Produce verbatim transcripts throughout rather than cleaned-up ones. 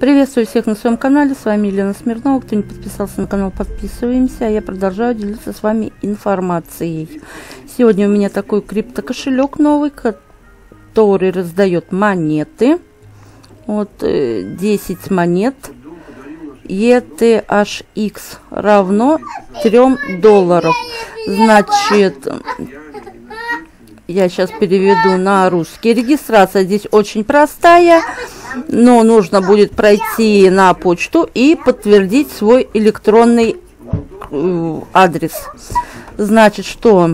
Приветствую всех на своем канале, с вами Елена Смирнова. Кто не подписался на канал, подписываемся, а я продолжаю делиться с вами информацией. Сегодня у меня такой криптокошелек новый, который раздает монеты. Вот десять монет. и ти эйч икс равно трем долларам. Значит, я сейчас переведу на русский. Регистрация здесь очень простая, но нужно будет пройти на почту и подтвердить свой электронный адрес. Значит, что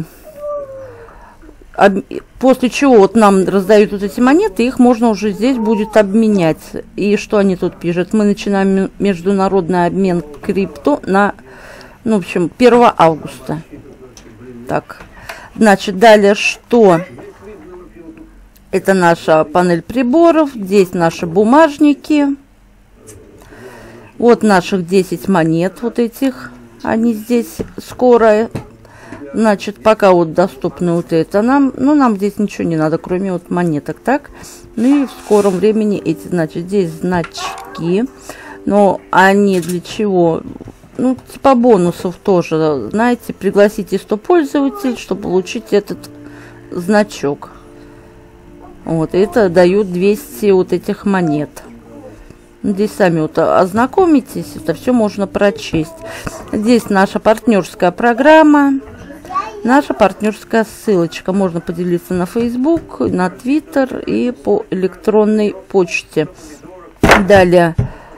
после чего вот нам раздают вот эти монеты, их можно уже здесь будет обменять. И что они тут пишут? Мы начинаем международный обмен крипто на, ну, в общем, первого августа. Так, значит, далее что? Это наша панель приборов, здесь наши бумажники. Вот наших десять монет, вот этих, они здесь скоро. Значит, пока вот доступны вот это нам, ну, нам здесь ничего не надо, кроме вот монеток, так. Ну и в скором времени эти, значит, здесь значки, но они для чего? Ну, типа бонусов тоже, знаете, пригласите сто пользователей, чтобы получить этот значок. Вот, это дают двести вот этих монет. Здесь сами вот ознакомитесь, это все можно прочесть. Здесь наша партнерская программа, наша партнерская ссылочка. Можно поделиться на Facebook, на Twitter и по электронной почте. Далее,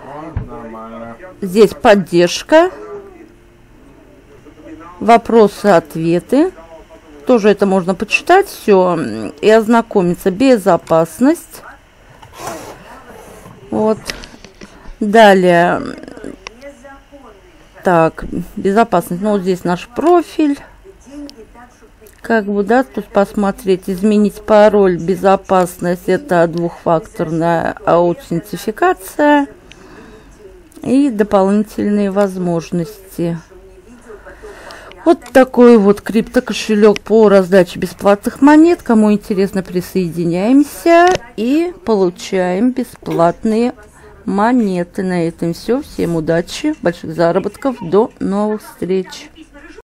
здесь поддержка, вопросы-ответы. Тоже это можно почитать все и ознакомиться. Безопасность. Вот. Далее. Так, безопасность. Ну, вот здесь наш профиль. Как бы, да, тут посмотреть. Изменить пароль. Безопасность. Это двухфакторная аутентификация. И дополнительные возможности. Вот такой вот криптокошелек по раздаче бесплатных монет. Кому интересно, присоединяемся и получаем бесплатные монеты. На этом все. Всем удачи, больших заработков. До новых встреч.